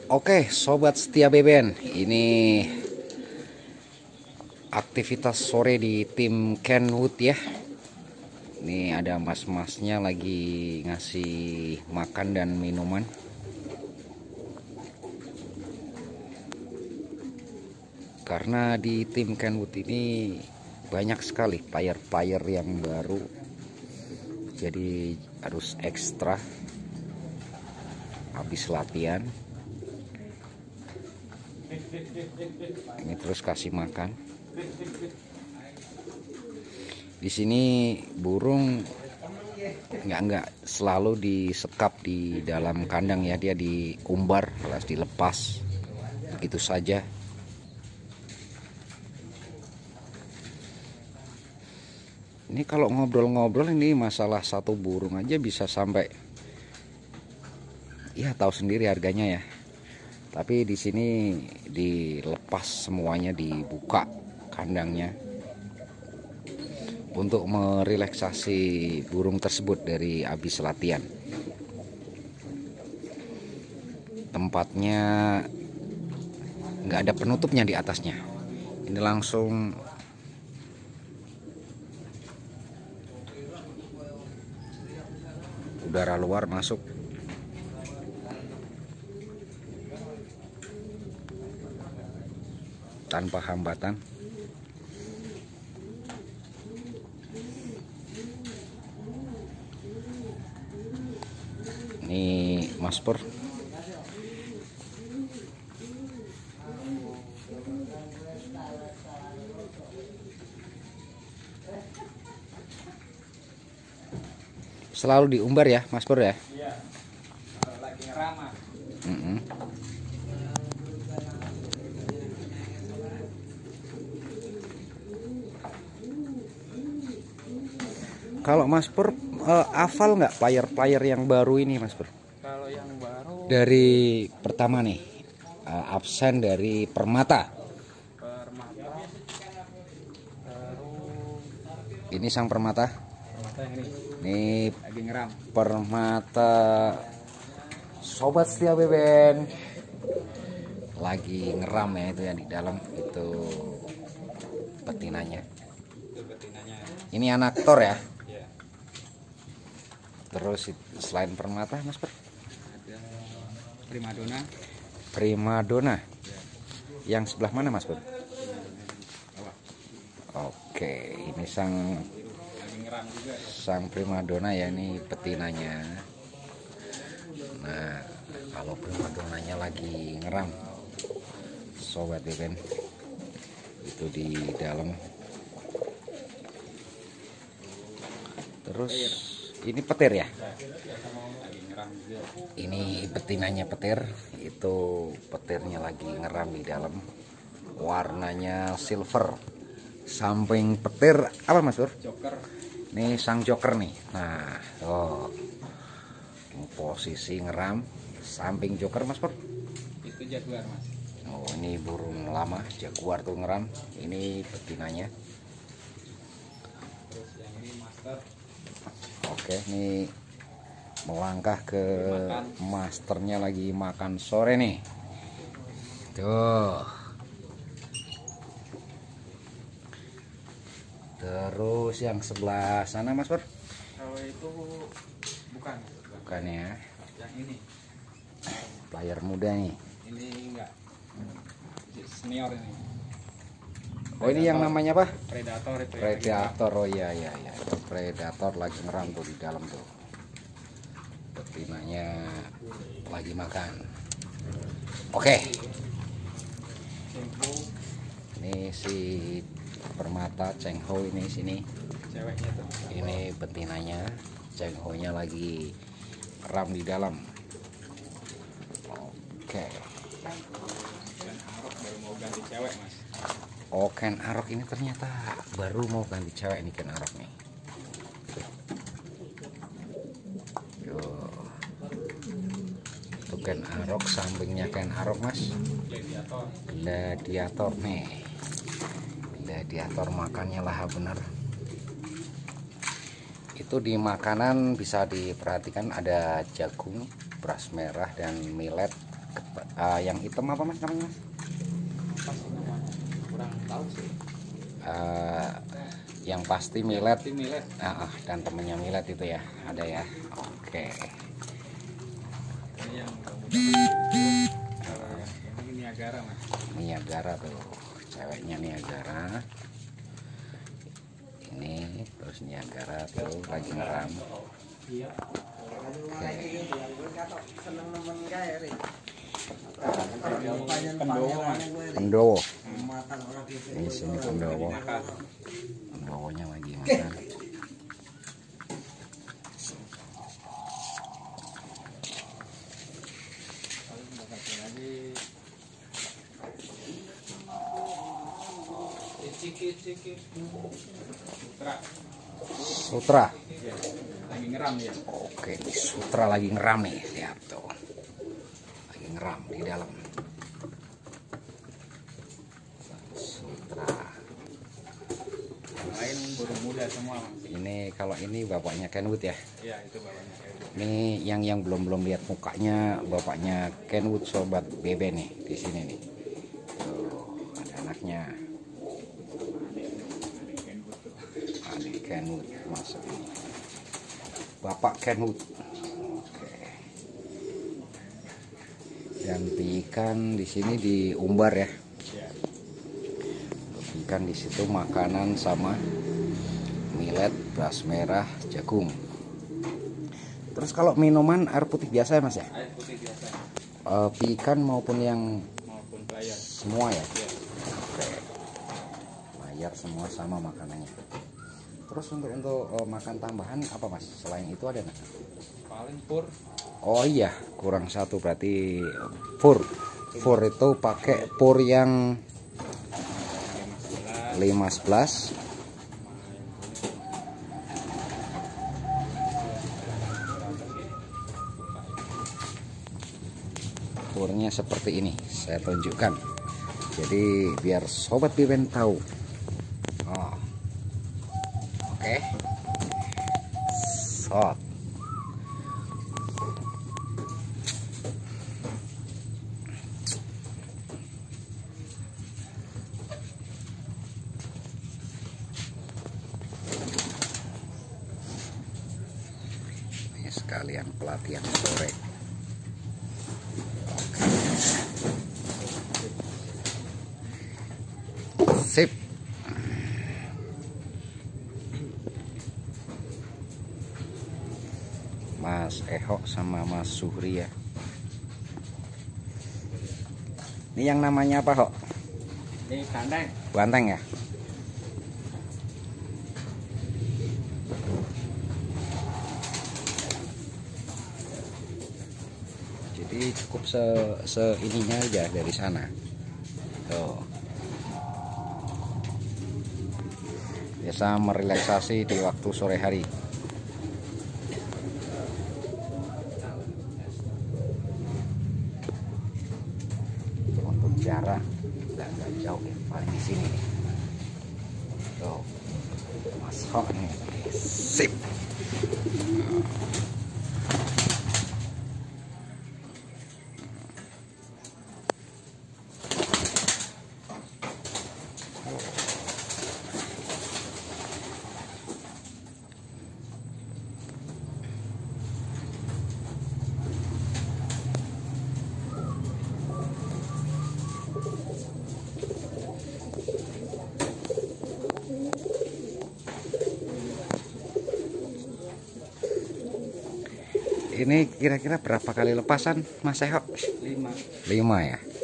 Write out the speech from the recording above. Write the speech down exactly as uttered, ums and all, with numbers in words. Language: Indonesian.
Oke, sobat setia Beben, ini aktivitas sore di tim Kenwood ya. Ini ada mas-masnya lagi ngasih makan dan minuman. Karena di tim Kenwood ini banyak sekali player-player yang baru, jadi harus ekstra habis latihan. Ini terus kasih makan. Di sini burung nggak nggak selalu disekap di dalam kandang ya, dia diumbar, alias dilepas begitu saja. Ini kalau ngobrol-ngobrol ini masalah satu burung aja bisa sampai, ya tahu sendiri harganya ya. Tapi di sini dilepas semuanya, dibuka kandangnya untuk merelaksasi burung tersebut dari habis latihan. Tempatnya nggak ada penutupnya di atasnya. Ini langsung udara luar masuk. Tanpa hambatan. Ini Mas Pur. Selalu diumbar ya Mas Pur ya? Iya. Kalau lagi ngeramah. Mm -mm. Kalau Mas Pur uh, hafal nggak player-player yang baru ini Mas Pur? Kalau yang baru Dari pertama nih, uh, absen dari Permata. Permata. Terus Ini sang Permata. Permata yang ini Ini lagi ngeram. Permata sobat setia Beben. Lagi ngeram ya, itu yang di dalam itu betinanya. Itu betinanya. Ini anak Thor ya. Iya. Terus selain Permata Mas Pur, Ada primadona. Primadona. Ya. Yang sebelah mana Mas Pur? Bawah. Oke, ini sang Lagi ngeram juga ya. sang primadona ya, ini betinanya. Nah, kalau primadonanya lagi ngeram, sobat Beben, itu di dalam. Terus ini petir ya. Lagi ngeram juga. Ini betinanya petir, itu petirnya lagi ngeram di dalam. Warnanya silver. Samping petir apa Mas Pur? Joker. Ini sang joker nih. Nah, oh, posisi ngeram samping joker Mas Pur. Itu jaguar Mas. Oh, ini burung lama jaguar tuh ngeram. Ini betinanya. Terus yang ini master. Oke, ini melangkah ke Makan. masternya lagi makan sore nih. Tuh. Terus yang sebelah sana Mas Pur? Kalau itu bukan. Bukan ya. Yang ini. Player muda nih. Ini enggak. Senior ini. Oh, ini yang namanya apa? Predator itu. Predator. Oh iya iya iya. Predator lagi ngeram tuh di dalam tuh. Betinanya lagi makan. Oke. Ini si Permata Cheng Ho ini sini. Ceweknya tuh. Ini betinanya, Cheng Ho-nya lagi ngeram di dalam. Oke. Dan Arok baru mau ganti cewek Mas. Oh, Ken Arok ini ternyata baru mau ganti cewek nih Ken Arok nih. Yo. Itu Ken Arok, sampingnya Ken Arok Mas. Gladiator. Gladiator nih. Gladiator makannya lah bener. Itu di makanan bisa diperhatikan ada jagung, beras merah dan millet. Uh, yang hitam apa mas namanya mas? Apa sih namanya? Kurang tahu sih. Uh, yang pasti millet. Pasti millet. Uh, uh, dan temennya millet itu ya, ada ya. Oke. Ini yang mudah-mudahan. Ini Niagara mas. Niagara tuh, ceweknya Niagara. Ini terus Niagara tuh lagi ngeram. Iya. Oke. Pendowo mas. Pendowo. Di sini pendowo. Pendowonya lagi makan. Sutra. Sutra. Ya, lagi ngeram ya. Oke, Sutra lagi ngeram nih, lihat tuh. Lagi ngeram di dalam. Sutra. Yang lain burung muda semua mas. Ini kalau ini bapaknya Kenwood ya. Iya itu bapaknya kayak gitu. Ini yang yang belum belum lihat mukanya bapaknya Kenwood, sobat Bebe nih di sini nih. Tuh, ada anaknya. Adik Kenwood masuk ini. Bapak Kenwood. Oke. Dan ikan di sini diumbar ya. Ya. Ikan di situ makanan sama millet, beras merah, jagung. Terus kalau minuman air putih biasa ya mas ya? Air putih biasa. Uh, ikan maupun yang Maupun player. semua ya? Ya. Oke. Layar semua sama makanannya. Terus untuk untuk uh, makan tambahan apa mas? Selain itu ada nggak? Paling pur. Oh iya, kurang satu berarti fur. Fur itu pakai pur yang lima sebelas. Purnya seperti ini, saya tunjukkan. Jadi biar sobat Beben tahu. Oh. Oke. Sot. Ini sekalian pelatihan sore. Sip. Mas Ehok sama Mas Suhri ya. Ini yang namanya apa, Hok? Ini kandang. Banteng ya? Jadi cukup se, se ininya aja dari sana. Tuh. Biasa merelaksasi di waktu sore hari. Untuk jarak nggak nggak jauh ya, paling di sini nih. Tuh, Mas Hok nih, sip. Ini kira-kira berapa kali lepasan Mas Ehok? Lima. Lima ya.